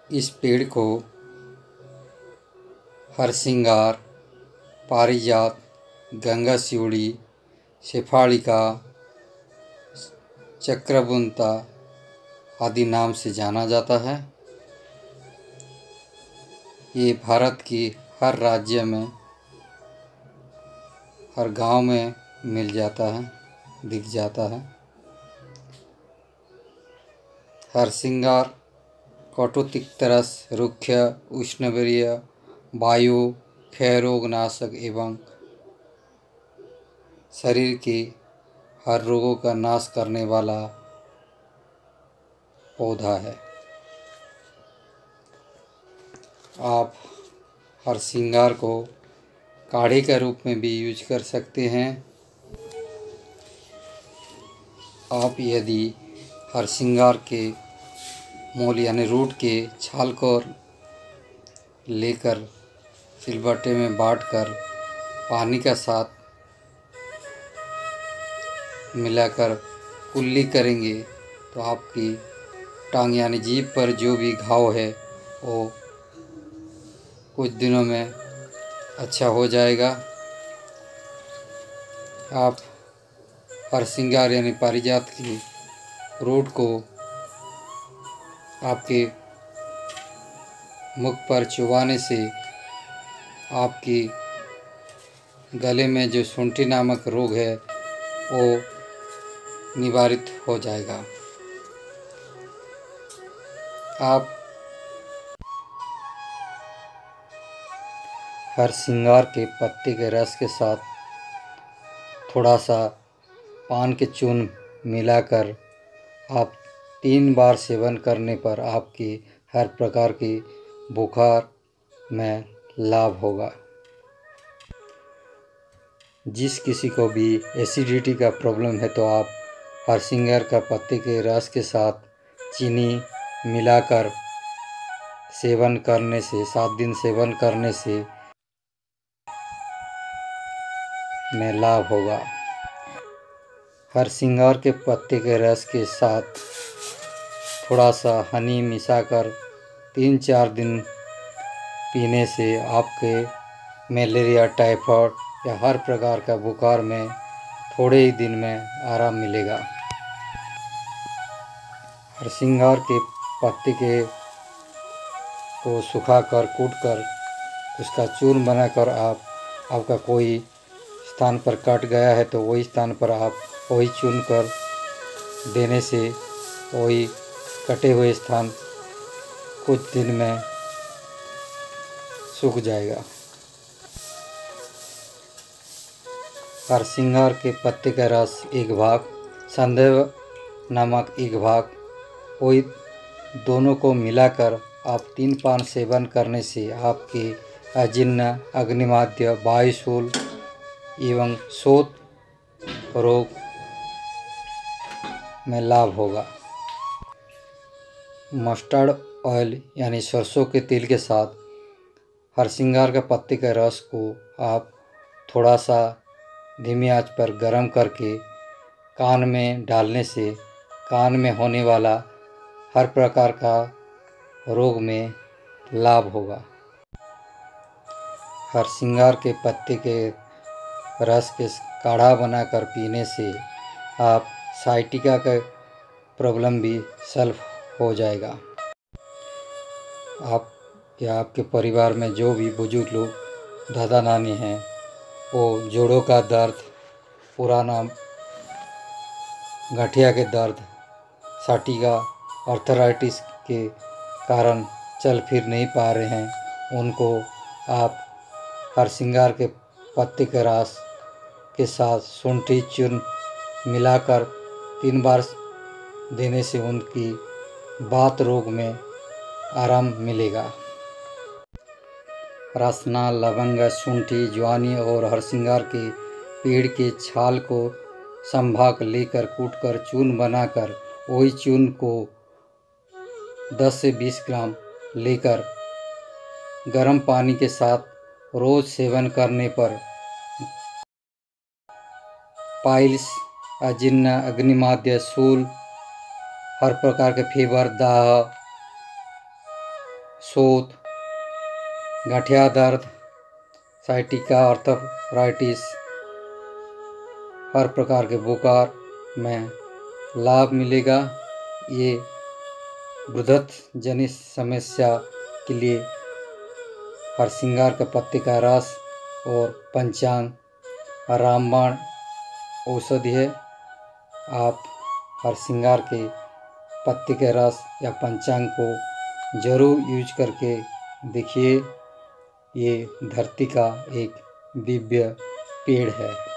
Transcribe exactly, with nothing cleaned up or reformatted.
इस पेड़ को हरसिंगार, पारिजात, गंगाशिउड़ी, शेफालिका, चक्रबुंता आदि नाम से जाना जाता है। ये भारत की हर राज्य में, हर गांव में मिल जाता है, दिख जाता है। हरसिंगार कटुतिक्तरस, रुक्ष, उष्णवीर्य, वायु, क्षय रोग नाशक एवं शरीर के हर रोगों का नाश करने वाला पौधा है। आप हरसिंगार को काढ़े के रूप में भी यूज कर सकते हैं। आप यदि हरसिंगार के मूल यानी रूट के छाल को लेकर सिलबट्टे में बांटकर पानी का साथ मिलाकर कुल्ली करेंगे तो आपकी टांग यानी जीभ पर जो भी घाव है वो कुछ दिनों में अच्छा हो जाएगा। आप हरसिंगार यानी पारिजात की रूट को आपके मुख पर चुबाने से आपकी गले में जो सुंठी नामक रोग है वो निवारित हो जाएगा। आप हरसिंगार के पत्ते के रस के साथ थोड़ा सा पान के चूर्ण मिलाकर आप तीन बार सेवन करने पर आपकी हर प्रकार की बुखार में लाभ होगा। जिस किसी को भी एसिडिटी का प्रॉब्लम है तो आप हरसिंगार का पत्ते के रस के साथ चीनी मिलाकर सेवन करने से सात दिन सेवन करने से में लाभ होगा। हरसिंगार के पत्ते के रस के साथ थोड़ा सा हनी मिलाकर तीन चार दिन पीने से आपके मलेरिया, टाइफाइड या हर प्रकार का बुखार में थोड़े ही दिन में आराम मिलेगा। हरसिंगार के पत्ते के को सुखाकर कूटकर उसका चूर्ण बनाकर आप आपका कोई स्थान पर कट गया है तो वही स्थान पर आप वही चूर्ण कर देने से वही कटे हुए स्थान कुछ दिन में सूख जाएगा। हरसिंगार के पत्ते का रस एक भाग, संदेव नामक एक भाग, वही दोनों को मिलाकर आप तीन पान सेवन करने से आपके अजीर्ण, अग्निमाद्य, वायुशूल एवं शोथ रोग में लाभ होगा। मस्टर्ड ऑयल यानी सरसों के तेल के साथ हरसिंगार का पत्ते के रस को आप थोड़ा सा धीमी आंच पर गर्म करके कान में डालने से कान में होने वाला हर प्रकार का रोग में लाभ होगा। हरसिंगार के पत्ते के रस के काढ़ा बनाकर पीने से आप साइटिका का प्रॉब्लम भी सॉल्व हो जाएगा। आप या आपके परिवार में जो भी बुजुर्ग लोग दादा नानी हैं वो जोड़ों का दर्द, पुराना गठिया के दर्द, साटिका, आर्थराइटिस के कारण चल फिर नहीं पा रहे हैं, उनको आप हरसिंगार के पत्ते के रस के साथ शुंठी चूर्ण मिलाकर तीन बार देने से उनकी बात रोग में आराम मिलेगा। रसना, लवंग, शुंठी, ज्वानी और हरसिंगार के पेड़ के छाल को संभाग लेकर कूटकर चूर्ण बनाकर वही चूर्ण को दस से बीस ग्राम लेकर गर्म पानी के साथ रोज सेवन करने पर पाइल्स, अजीर्ण, अग्निमाद्य, शूल, हर प्रकार के फीवर, दाह शोथ, गठिया दर्द, साइटिका, आर्थराइटिस, हर प्रकार के बुखार में लाभ मिलेगा। ये वृद्धत्व जनित समस्या के लिए हरसिंगार के पत्ते का रस और पंचांग रामबाण औषधि है। आप हरसिंगार के पत्ते के रस या पंचांग को ज़रूर यूज करके देखिए। ये धरती का एक दिव्य पेड़ है।